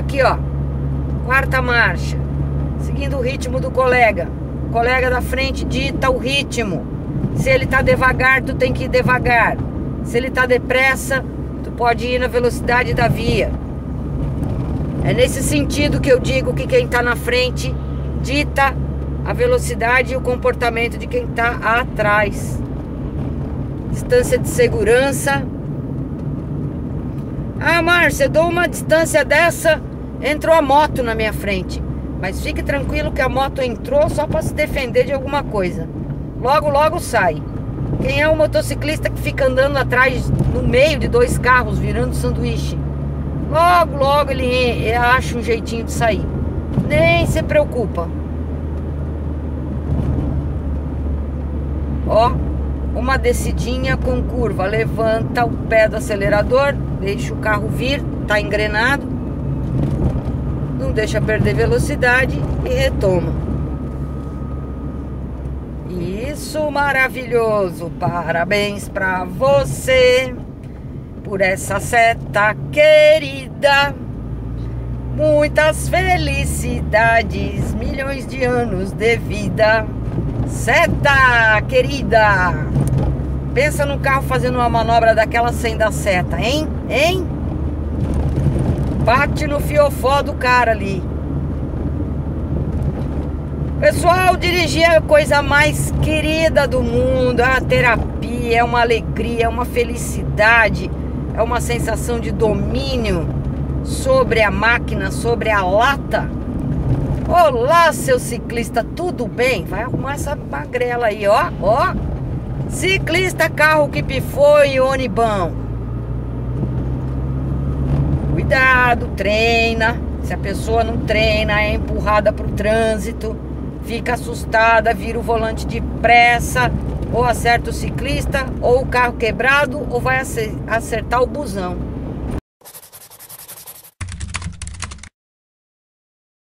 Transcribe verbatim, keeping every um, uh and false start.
Aqui, ó, quarta marcha, seguindo o ritmo do colega. O colega da frente dita o ritmo. Se ele tá devagar, tu tem que ir devagar. Se ele tá depressa, tu pode ir na velocidade da via. É nesse sentido que eu digo que quem tá na frente dita a velocidade e o comportamento de quem tá atrás. Distância de segurança. Ah, Márcia, eu dou uma distância dessa, entrou a moto na minha frente. Mas fique tranquilo que a moto entrou só para se defender de alguma coisa. Logo, logo sai. Quem é o motociclista que fica andando atrás, no meio de dois carros, virando sanduíche? Logo, logo ele, ele acha um jeitinho de sair. Nem se preocupa. Ó, uma descidinha com curva. Levanta o pé do acelerador, deixa o carro vir, tá engrenado. Não deixa perder velocidade e retoma. Isso, maravilhoso. Parabéns pra você por essa seta querida. Muitas felicidades, milhões de anos de vida. Seta querida. Pensa no carro fazendo uma manobra daquela sem dar seta, hein? Hein? Bate no fiofó do cara ali. Pessoal, dirigir é a coisa mais querida do mundo. É uma terapia, é uma alegria, é uma felicidade. É uma sensação de domínio sobre a máquina, sobre a lata. Olá, seu ciclista, tudo bem? Vai arrumar essa magrela aí, ó, ó. Ciclista, carro que pifou e onibão. Cuidado, treina. Se a pessoa não treina, é empurrada pro trânsito, fica assustada, vira o volante depressa, ou acerta o ciclista, ou o carro quebrado, ou vai acertar o busão.